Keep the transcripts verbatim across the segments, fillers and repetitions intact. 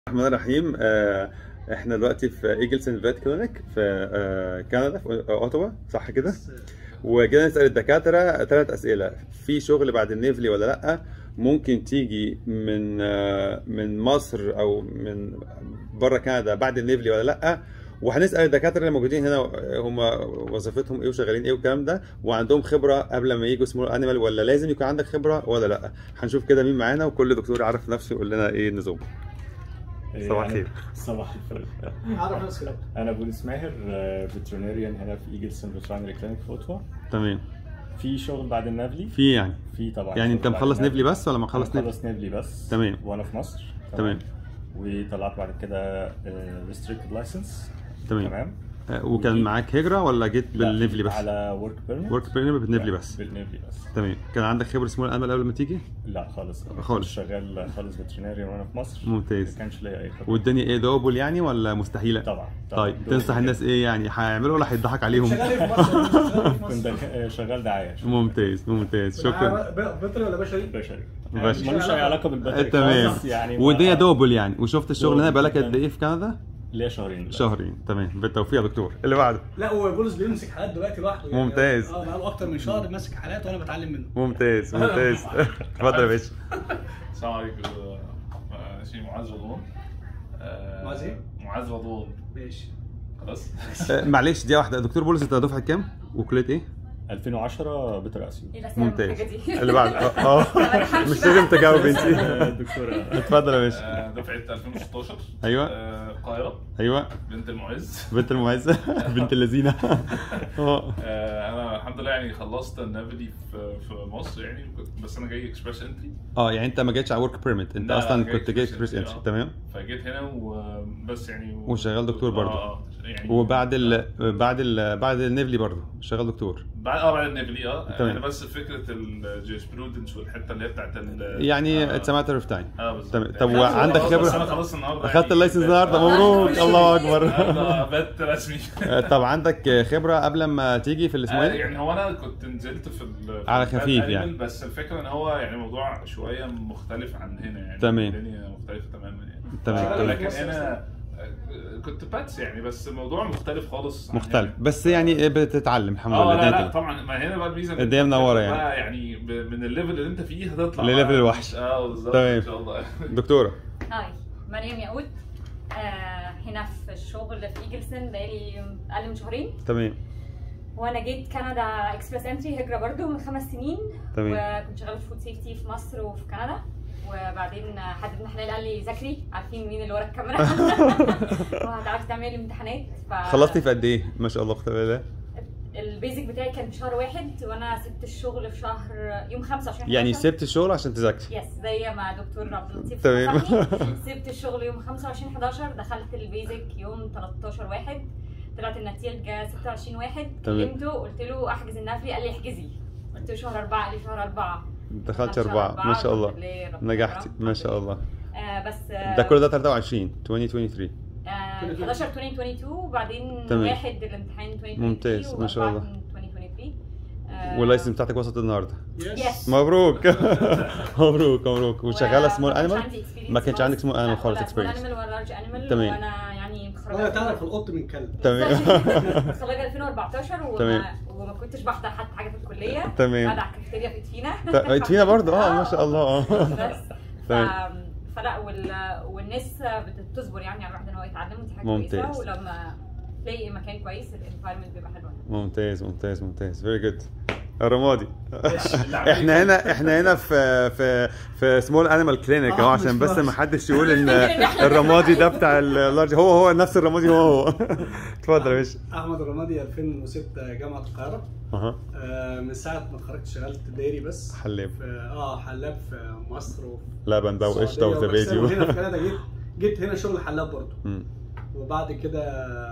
الرحمن الرحيم. آه، احنا دلوقتي في ايجلسون فيت كلينيك في آه، كندا في اوتوا، صح كده؟ وجينا نسال الدكاتره ثلاث اسئله: في شغل بعد النيفلي ولا لا؟ ممكن تيجي من آه، من مصر او من بره كندا بعد النيفلي ولا لا؟ وهنسال الدكاتره اللي موجودين هنا هم وظيفتهم ايه وشغالين ايه والكلام ده، وعندهم خبره قبل ما يجوا سمول انيمال، ولا لازم يكون عندك خبره ولا لا؟ هنشوف كده مين معانا، وكل دكتور يعرف نفسه يقول لنا ايه نظامه. صباح الخير. صباح الفل. اعرف نفسك. انا بوليس ماهر، فيترينيريان هنا في ايجلسون فيترينري كلينيك في اوتوا. تمام. في شغل بعد النافلي؟ في يعني في طبعا. يعني انت مخلص نيفلي بس ولا ما مخلص نيفلي؟ مخلص نيفلي بس. تمام. وانا في مصر. تمام. وطلعت بعد كده ريستريكتد لايسنس. تمام. تمام. وكان معاك هجره ولا جيت بالنيفلي بس؟ على ورك بيرميت. ورك بيرميت بالنيفلي بس. بالنيفلي بس. تمام. كان عندك خبره سمول انيمال قبل ما تيجي؟ لا خالص. خالص. شغال خالص فيترينيريان وانا في مصر. ممتاز. ما كانش ليا اي خبره. والدنيا ايه، دوبل يعني ولا مستحيله؟ طبعا. طيب تنصح الناس ايه يعني هيعملوا ولا هيضحك عليهم؟ شغال في مصر. كنت شغال دعايه. ممتاز ممتاز، شكرا. بيطري ولا بشري؟ بشري. بشري. ملوش اي علاقه بالبشري. تمام. يعني والدنيا دوبل يعني. وشفت الشغل هنا بقالك قد ايه في كندا؟ ليه شهرين. شهرين. تمام. بالتوفيق يا دكتور. اللي بعده. لا هو بولس بيمسك حالات دلوقتي لوحده يعني. ممتاز. اه بقاله اكتر من شهر ماسك حالات وانا بتعلم منه. ممتاز ممتاز. اتفضل يا باشا. السلام عليكم. اسمي معاذ رضوان. معاذ ايه؟ معاذ رضوان. ماشي. خلاص. معلش دقيقه واحده، دكتور بولس انت دفعه كام؟ وكليه ايه؟ ألفين وعشرة بيتر اسيو. ممتاز. اللي بعد اه مش لازم تجاوب انت. دكتوره. اتفضل يا باشا. دفعه ألفين وستاشر. ايوه. القاهره. ايوه. بنت المعز. بنت المعزه. بنت اللذينه. اه انا الحمد لله يعني خلصت النافلي في في مصر يعني، بس انا جاي اكسبرس انتري. اه يعني انت ما جيتش على ورك بيرميت، انت اصلا كنت جاي اكسبرس انتري. تمام. فجيت هنا وبس يعني و... وشغال دكتور برضه. اه يعني. وبعد ال بعد ال بعد النيفلي برضه شغال دكتور. بعد اه بعد النيفلي اه تمام. يعني بس فكره الجيسبرودنس والحته اللي هي بتاعت يعني اتس ماتر اوف تايم. اه بالظبط. تمام. طب وعندك خبره؟ انا خلصت النهارده. اخدت اللايسنس النهارده، مبروك. الله اكبر. بقت رسمي. طب عندك خبره قبل ما تيجي في الاسماء؟ يعني هو انا كنت نزلت في على خفيف يعني، بس الفكره ان هو يعني موضوع شويه مختلف عن هنا يعني. تمام. الدنيا مختلفه تماما يعني. تمام. لكن انا كنت باتس يعني، بس الموضوع مختلف خالص. مختلف بس يعني بتتعلم الحمد لله. اه لا لا طبعا، ما هنا بقى الميزه الدنيا منوره يعني. يعني من الليفل اللي انت فيه هتطلع لليفل الوحش. اه بالظبط ان شاء الله. دكتوره. هاي مريم ياقوت. آه هنا في الشغل في ايجلسون بقالي اقل من شهرين. تمام. وانا جيت كندا اكسبرس انتري هجره برضو من خمس سنين. تمام. وكنت شغاله في فود سيفتي في مصر وفي كندا. وبعدين حد ابن حلال قال لي ذاكري، عارفين مين اللي ورا الكاميرا. وهتعرفي تعملي الامتحانات. ف... خلصتي في قد ايه؟ ما شاء الله اختبار الله. البيزك بتاعي كان في شهر واحد، وانا سبت الشغل في شهر يوم خمسة وعشرين. يعني سبت الشغل عشان تذاكري؟ يس، زي ما دكتور عبد اللطيف. تمام. سبت الشغل يوم خمسة وعشرين حداشر، دخلت البيزك يوم تلتاشر واحد، طلعت النتيجه ستة وعشرين واحد. كلمته قلت له احجز النافلي، قال لي احجزي. قلت له شهر أربعة، قال لي شهر أربعة. دخلت أربعة. ما شاء الله نجحتي ما شاء الله. آه بس آه ده كل ده تلاتة وعشرين ألفين وثلاثة وعشرين. آه حداشر ألفين واتنين وبعدين تمام. واحد الامتحان ألفين واتنين ممتاز ما شاء الله. ألفين وتلاتة. آه واللايسنس بتاعتك وصلت النهارده. يس. مبروك. مبروك مبروك. وشغاله سمول انيمال؟ ما كانش خالص. عندك سمول انيمال خالص اكسبيرينس؟ اكسبيرينس. ولا لارج انيمال. تمام. وانا يعني متخرجه. ولا تعرف القط من كلب. تمام. متخرجه ألفين وأربعتاشر وما, تمام. وما كنتش بحضر حتى حاجه في الكليه. تمام. قاعده على الكافيتيريا في ادفينا. ادفينا برضه اه ما شاء الله. اه بس تمام. فلا وال... والناس بتصبر يعني على الواحد ان هو يتعلم، ودي حاجه ممتاز. كويسه. ولما تلاقي مكان كويس الانفايرمنت بيبقى حلو. ممتاز ممتاز ممتاز. فيري جود. الرمادي. احنا هنا احنا هنا في في في سمول انيمال كلينيك اهو، عشان بس ما حدش يقول ان الرمادي ده بتاع اللارج. هو هو نفس الرمادي هو هو. اتفضل يا باشا. احمد الرمادي ألفين وستة جامعه القاهره. اها. آه من ساعه ما اتخرجت اشتغلت دايري بس. حلاب. اه حلاب في مصر وفي لبن بقى وقشطه وزبادي. هنا في كندا جيت جيت هنا شغل حلاب برضه. وبعد كده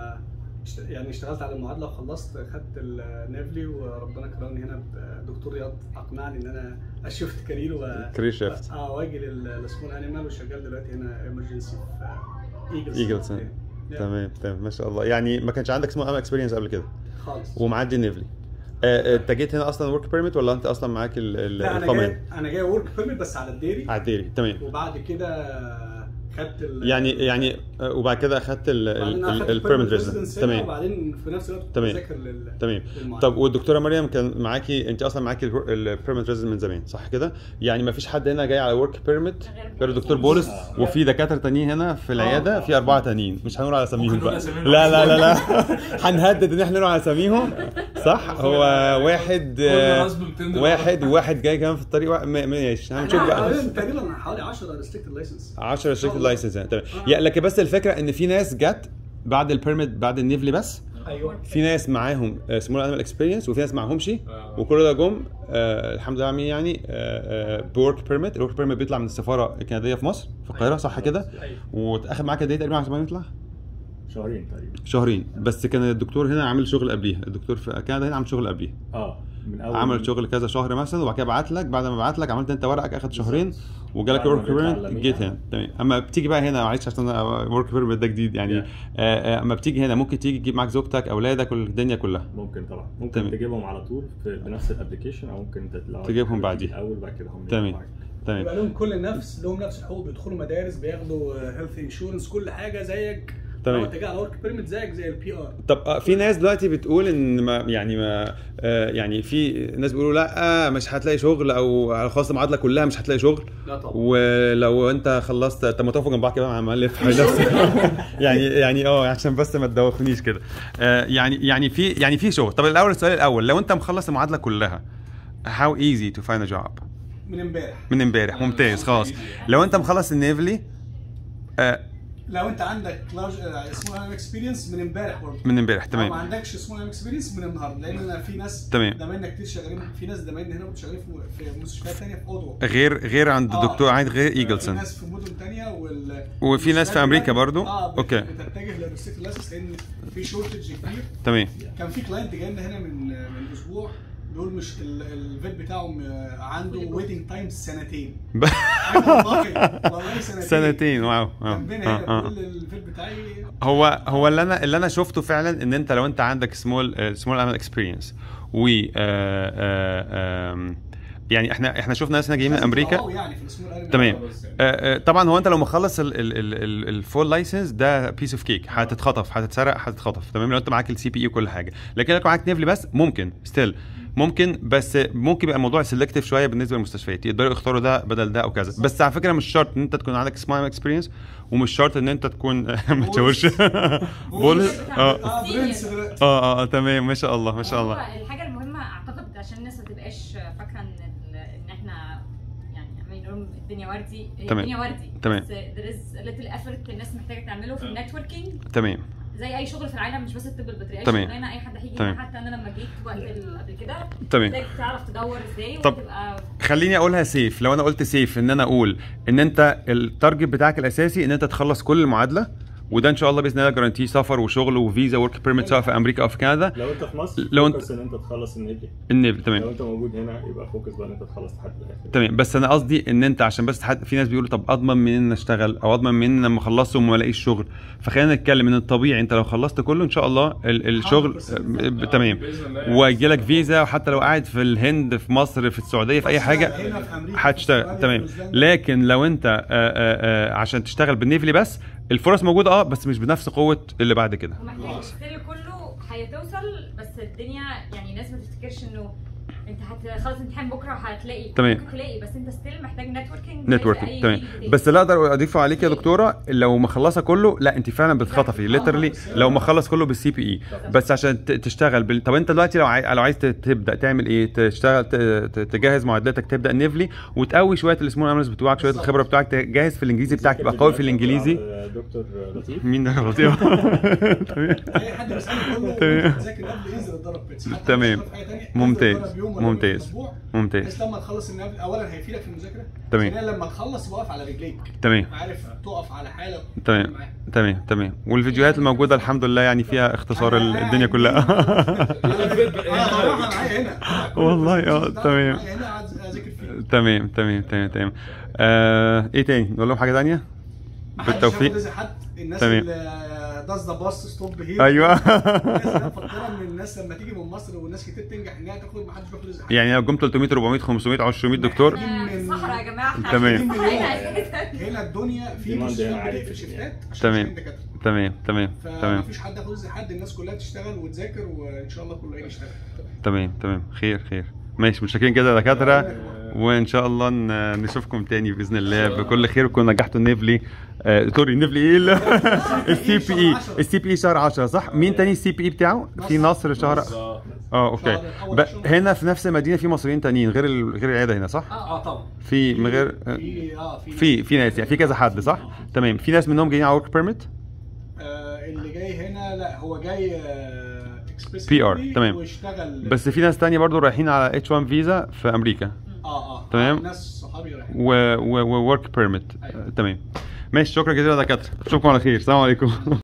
يعني اشتغلت على المعادله وخلصت، خدت النافلي وربنا كرمني هنا بدكتور رياض اقنعني ان انا اشفت كارير و كارير شيفت. اه واجي للسمول انيمال، وشغال دلوقتي هنا ايمرجنسي في ايجلز. ايجلز. تمام تمام ما شاء الله. يعني ما كانش عندك سمول انيمال اكسبيرينس قبل كده خالص ومعدي النيفلي. انت جيت هنا اصلا ورك بيرميت ولا انت اصلا معاك الاقامه؟ لا انا جاي انا جاي ورك بيرميت بس على الديري. على الديري. تمام. وبعد كده خدت يعني يعني وبعد كده اخدت البيرمننت ريزيدنس. تمام. وبعدين في نفس الوقت كنت بذاكر لل تمام. طب والدكتوره مريم كان معاكي، انت اصلا معاكي البيرمننت ريزيدنس من زمان صح كده؟ يعني ما فيش حد هنا جاي على ورك بيرميت غير الدكتور بولس، وفي دكاتره تانيين هنا في العياده، في اربعه تانيين مش هنقول على اساميهم بقى. لا لا لا لا هنهدد ان احنا نقول على اساميهم صح. هو واحد واحد وواحد جاي كمان في الطريق. ماشي هنشوف بقى. تقريبا حوالي عشرة ريستريكتد لايسنس عشرة ريستريكتد لايسنس يعني. تمام. يعني لكن بس الفكره ان في ناس جت بعد البيرميت بعد النيفلي بس. ايوه. في ناس معاهم سمول انيمال اكسبيرينس وفي ناس معاهمش، وكل ده جم آه الحمد لله عاملين يعني آه بورك بيرميت. الورك بيرميت بيطلع من السفاره الكنديه في مصر في القاهره صح كده؟ وتاخد معاك قد ايه تقريبا عشان يطلع؟ شهرين تقريبا. شهرين بس. كان الدكتور هنا عامل شغل قبليها، الدكتور في كندا هنا عامل شغل قبليها. اه من اول عمل شغل كذا شهر مثلا، وبعد كده بعت لك، بعد ما بعت لك عملت انت ورقك اخد شهرين وجالك ورك بيرميت جيت هنا. تمام. اما بتيجي بقى هنا معلش عشان ورك بيرميت ده جديد يعني. اما بتيجي هنا ممكن تيجي تجيب معاك زوجتك اولادك والدنيا كلها. ممكن طبعا ممكن تمام. تجيبهم على طول في بنفس الابلكيشن او ممكن تجيبهم بعديها الاول بعد كده هم. تمام تمام. يبقى لهم كل نفس لهم نفس الحقوق، بيدخلوا مدارس بياخدوا هيلث انشورنس كل حاجه زيك. تمام. انت جاي على ورك بيرميت زيك زي البي ار. طب في ناس دلوقتي بتقول ان ما يعني ما آه يعني في ناس بيقولوا لا مش هتلاقي شغل او خلاص المعادله كلها مش هتلاقي شغل. لا طبعا. ولو انت خلصت طب ما تقفوا جنب بعض كده مع مؤلف يعني يعني اه عشان بس ما تدوخنيش كده. آه يعني يعني في يعني في شغل. طب الاول السؤال الاول، لو انت مخلص المعادله كلها how easy to find a job؟ من امبارح. من امبارح ممتاز خلاص. لو انت مخلص النيفلي آه لو انت عندك لارج سمول انيمال اكسبيرينس من امبارح برضه. من امبارح تمام. ما عندكش سمول انيمال اكسبيرينس من النهارده، لان انا في ناس زمايلنا كتير شغالين، في ناس زمايلنا هنا شغالين في مستشفيات ثانيه في اوضوا غير غير عند الدكتور آه. عند غير ايجلسون. في ناس في مدن ثانيه وال... وفي ناس في امريكا برضه. اه اوكي. بتتجه للريستريكتد لايسنس لان في شورتج كتير. تمام. كان في كلاينت جاي لنا هنا من من اسبوع بيقول مش الفيت بتاعه عنده ويتنج تايم سنتين. والله والله سنتين. سنتين واو. اه الفيت بتاعي هو هو اللي انا اللي انا شفته فعلا ان انت لو انت عندك سمول سمول انيمال اكسبيرينس و يعني احنا احنا شفنا ناس هنا جايين من امريكا. يعني في السمول انيمال تمام. آه طبعا هو انت لو مخلص الفول لايسنس ده بيس اوف كيك، هتتخطف هتتسرق هتتخطف تمام. لو انت معاك السي بي اي وكل حاجه، لكن لو معاك نيفلي بس ممكن ستيل ممكن، بس ممكن يبقى الموضوع سيلكتيف شويه بالنسبه للمستشفيات، يقدروا يختاروا ده بدل ده او كذا. بس على فكره مش شرط ان انت تكون عندك سمول اكسبيرينس، ومش شرط ان انت تكون ما تشاورش بولس. اه اه اه تمام ما شاء الله ما شاء الله. الحاجه المهمه اعتقد عشان الناس ما تبقاش فاكره ان ان احنا يعني نقول الدنيا وردي. الدنيا وردي تمام. بس there is a little effort الناس محتاجه تعمله في النتوركينج. تمام. زي اي شغل في العالم مش بس الطب البيطري، اي شغلانه اي حد هيجي حتى انا لما جيت وقت قبل كده تمام تعرف تدور ازاي وتبقى. خليني اقولها سيف. لو انا قلت سيف ان انا اقول ان انت التارجت بتاعك الاساسي ان انت تخلص كل المعادله، وده ان شاء الله باذن الله جارانتي سفر وشغل وفيزا ورك بيرميت سواء في امريكا او في كندا. لو انت في مصر لو انت فوكس ان انت تخلص النيفلي النيفلي تمام. لو انت موجود هنا يبقى فوكس بقى ان انت تخلص لحد الاخر تمام. بس انا قصدي ان انت عشان بس حد في ناس بيقولوا طب اضمن منين ان اشتغل او اضمن منين لما اخلصه وما الاقيش شغل. فخلينا نتكلم ان الطبيعي انت لو خلصت كله ان شاء الله الشغل تمام ويجي لك فيزا، وحتى لو قاعد في الهند في مصر في السعوديه في اي حاجه هتشتغل تمام. لكن لو انت آآ آآ عشان تشتغل بالنيفلي بس الفرص موجوده اه بس مش بنفس قوه اللي بعد كده. ومحتاج ستيل كله هيتوصل، بس الدنيا يعني الناس ما تفتكرش انه انت هتخلص امتحان بكره وهتلاقي. تمام. ممكن تلاقي، بس انت ستيل محتاج نتوركينج. نتوركينج تمام. بس اللي اقدر اضيفه عليك يا دكتوره لو مخلصه كله لا انت فعلا بتخطفي ليترلي لو مخلص كله بالسي بي اي. بس عشان تشتغل بال... طب انت دلوقتي لو عاي... لو عايز تبدا تعمل ايه؟ تشتغل ت... تجهز معادلاتك تبدا نيفلي وتقوي شويه السمول اناليز بتوعك شويه الخبره بتاعك تجهز في الانجليزي بتاعك تبقى قوي في الانجليزي. دكتور لطيف مين ده لطيف؟ تمام. اي حد بيسالني كله ذاكر قبل ينزل يتدرب بيتس. تمام ممتاز ممتاز ممتاز. بس لما تخلص النبل اولا هيفيدك في المذاكره. تمام. ثانيا لما تخلص واقف على رجليك. تمام. عارف تقف على حالك. تمام تمام تمام. والفيديوهات الموجوده الحمد لله يعني فيها اختصار الدنيا كلها. والله اه تمام تمام تمام تمام تمام. ايه تاني نقول لهم حاجه ثانيه؟ بالتوفيق. الناس تمام. اللي داز ذا باص ستوب هير. ايوه الناس اللي مفكره ان الناس لما تيجي من مصر والناس كتير تنجح انها تاخد ما حدش بياخد رزق حد. يعني لو جم ثلاثمية أربعمية خمسمية عشرمية دكتور. احنا في الصحراء يا جماعه، احنا تمام. هنا الدنيا في Demand مستشفيات عالي بتقفل في شيفتات عشان تمام. مش دكاتره. تمام تمام تمام فمفيش حد ياخد رزق حد، الناس كلها تشتغل وتذاكر وان شاء الله كله هيجي يشتغل. تمام تمام خير خير ماشي. متشكرين كده يا دكاتره، وان شاء الله ن- نشوفكم تاني باذن الله بكل خير، وكون نجحتوا النيفلي. آه سوري النيفلي ايه السي بي اي السي بي اي شهر عشرة صح؟ مين تاني السي بي اي بتاعه؟ في نصر شهر اه اوكي. ب... هنا في نفس المدينه في مصريين تانيين غير ال... غير العياده هنا صح؟ اه طبعا في من غير في اه في في في ناس يعني في كذا حد صح؟ تمام. في ناس منهم جايين على ورك بيرميت؟ آه اللي جاي هنا لا هو جاي اكسبريس بي ار تمام. واشتغل. بس في ناس تانية برضو رايحين على اتش واحد فيزا في امريكا. اه اه تمام. ناس صحابي رايحين. و و وورك بيرميت. تمام ماشي. شكرا جزيلا يا دكاتره، اشوفكم على خير. السلام عليكم.